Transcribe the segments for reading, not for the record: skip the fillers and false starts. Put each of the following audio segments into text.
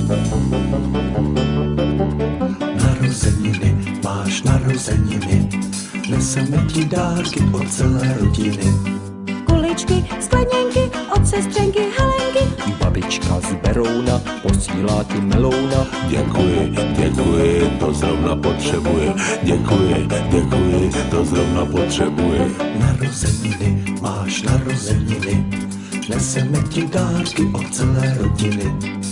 Narozeniny, máš narozeniny, neseme ti dárky od celé rodiny. Kuličky, skleněnky, od sestřenky Helenky. Babička z Berouna posílá ti melouna. Děkuji, děkuji, to zrovna potřebuje. Děkuji, děkuji, to zrovna potřebuje. Narozeniny, máš narozeniny, neseme ti dárky od celé rodiny.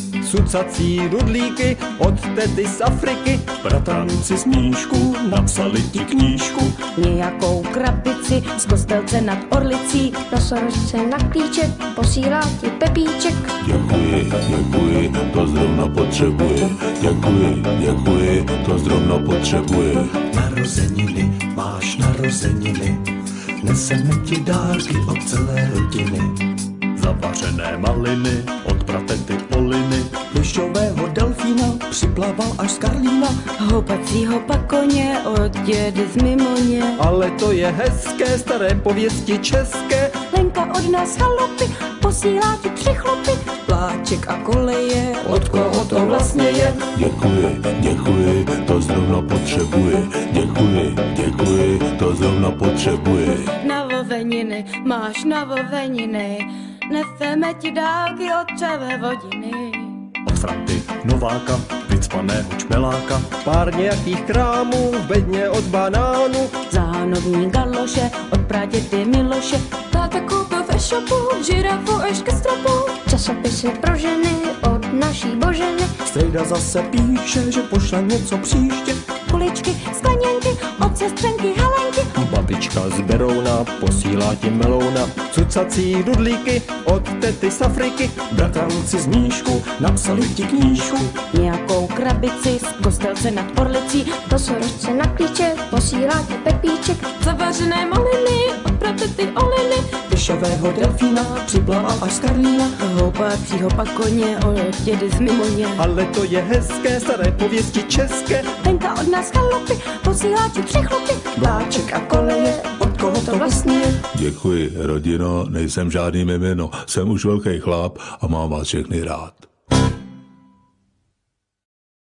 Cucací rudlíky od tety z Afriky. Bratranci z Míšku napsali ti knížku. Nějakou krabici z Kostelce nad Orlicí. Nosorožce na klíček posílá ti Pepíček. Děkuji, děkuji, to zrovna potřebuje. Děkuji, děkuji, to zrovna potřebuje. Narozeniny, máš narozeniny, neseme ti dárky od celé rodiny. Zavařené maliny od pratety Oliny. Plišového delfína připlaval až z Karlína. Houpacího pakoně od dědy z Mimoně. Ale to je hezké, staré pověsti české. Lenka od nás chalupy posílá ti 3 chlopy. Pláček a koleje, od koho to vlastně je? Děkuji, děkuji, to zrovna potřebuje. Děkuji, děkuji, to zrovna potřebuje. Navoveniny, máš navoveniny, neseme ti dálky od celé vodiny. Od Franty Nováka, vycpaného čmeláka. Pár nějakých krámů, v bedně od banánu. Záhanovní galoše od praděty Miloše. Táta koupil v e-shopu žirafu až ke stropu. Časopisy pro ženy od naší Boženy. Strejda zase píše, že pošle něco příště. Kuličky, skleněnky od sestřenky Helenky. Babička z Berouna posílá ti melouna. Cucací rudlíky od tety z Afriky. Bratranci z Míšku napsali ti knížku. Nějakou krabici z Kostelce nad Orlicí. Nosorožce na klíček posílá ti Pepíček. Zavařené maliny od pratety Oliny. Plišového delfína připlaval až z Karlína. Houpacího pakoně od dědy z Mimoně. Ale to je hezké, staré pověsti české. Lenka od nás chalupy posílá ti 3 chlopy. Vláček a koleje, od koho to vlastně je? Děkuji, rodino, nejsem žádný mimino, jsem už velký chlap a mám vás všechny rád.